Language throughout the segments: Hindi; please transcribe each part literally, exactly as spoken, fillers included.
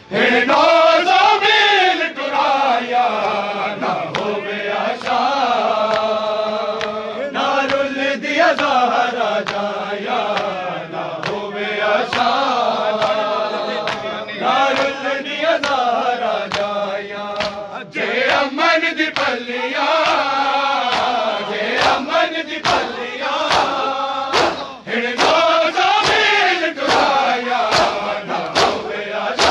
हिड़नो सो मील टुराया ना होवे आशा ना रुल दिया ज़हरा जाया ना होवे आशा ना रुल दिया ज़हरा जाया जे अमन दी पलिया जे अमन दी पलिया हिड़नो सो मील टुराया ना होवे आशा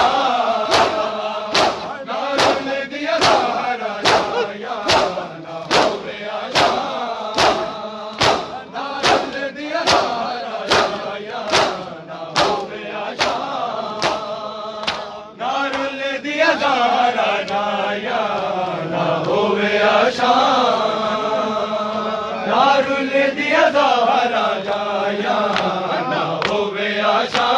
ना रुल दिया ज़हरा जाया ना होवे आशा ना रुल दिया ज़हरा जाया ना होवे आशा ना रुल दिया ज़हरा जाया ना होवे आशा ना रुल दिया ज़हरा जाया ना होवे आशा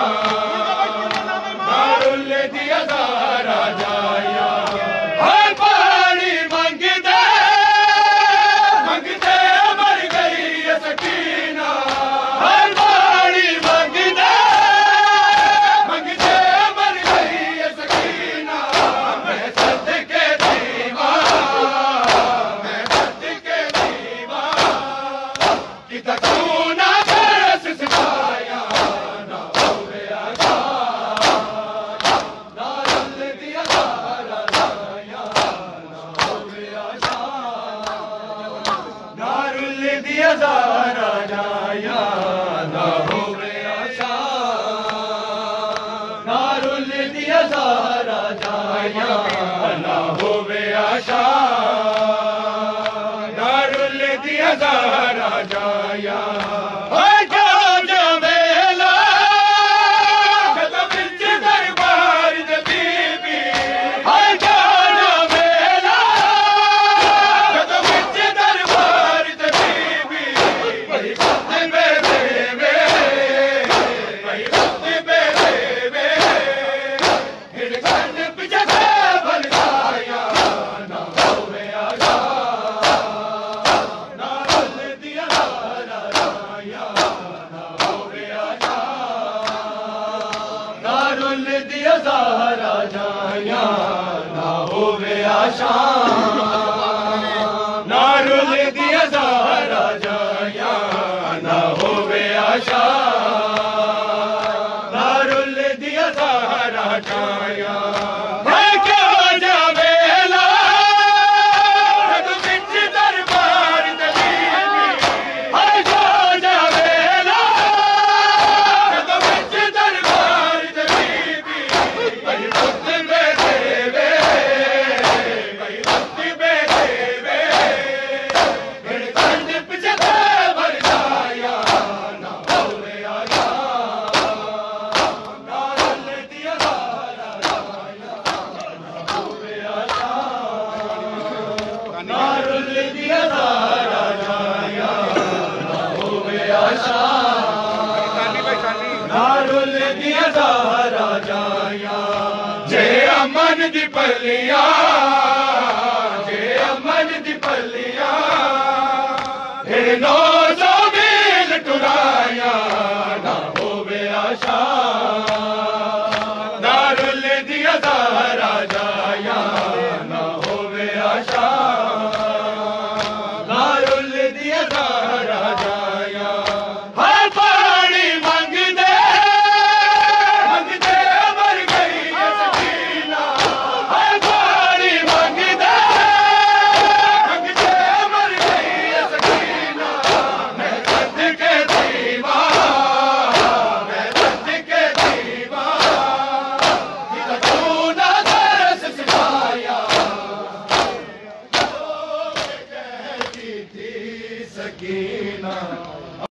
ना रुल दिया ज़हरा जाया हर पानी मंगते मंगते मर गई ये सकीना हर पानी मंगते मंगते मर गई ये सकीना मैं सदके दीवा मैं सदके दीवा कि तकूना बरस सिखाया ना होवे आशा ना रुल दिया ज़हरा जाया ना होवे आशा ना रुल दिया ज़हरा जाया ना होवे आशा ना रुल दिया ज़हरा जाया ना होवे आशा ना रुल दिया ज़हरा जाया हाय क्या जमेला कदम बिच दरबार दे बीबी हाय क्या जमेला कदम बिच दरबार दे बीबी भाई वक्त में देवे भाई वक्त में देवे हिड़कन पिछे बल जाया ना होवे आशा ना रुल दिया ज़हरा जाया ना होवे आशा ना रुल दिया ज़हरा जाया ना होवे आशा ना रुल दिया ज़हरा जाया ना होवे आशा ना रुल दिया ज़हरा जाया है क्या जमेला कदम बिच दरबार दे बीबी है क्या जमेला कदम बिच दरबार दे बीबी भाई वक्त में देवे भाई वक्त में देवे हिड़कन पिछे बल जाया ना होवे आशा ना रुल दिया ज़हरा जाया ना होवे आशा ना रुल दिया ज़हरा जाया ना होवे आशा ना रुल दिया ज़हरा जाया जे अमन दी पलिया जे अमन दी पलिया हिड़नो सो मील टुराया ना होवे आशा ना रुल दिया ज़हरा जाया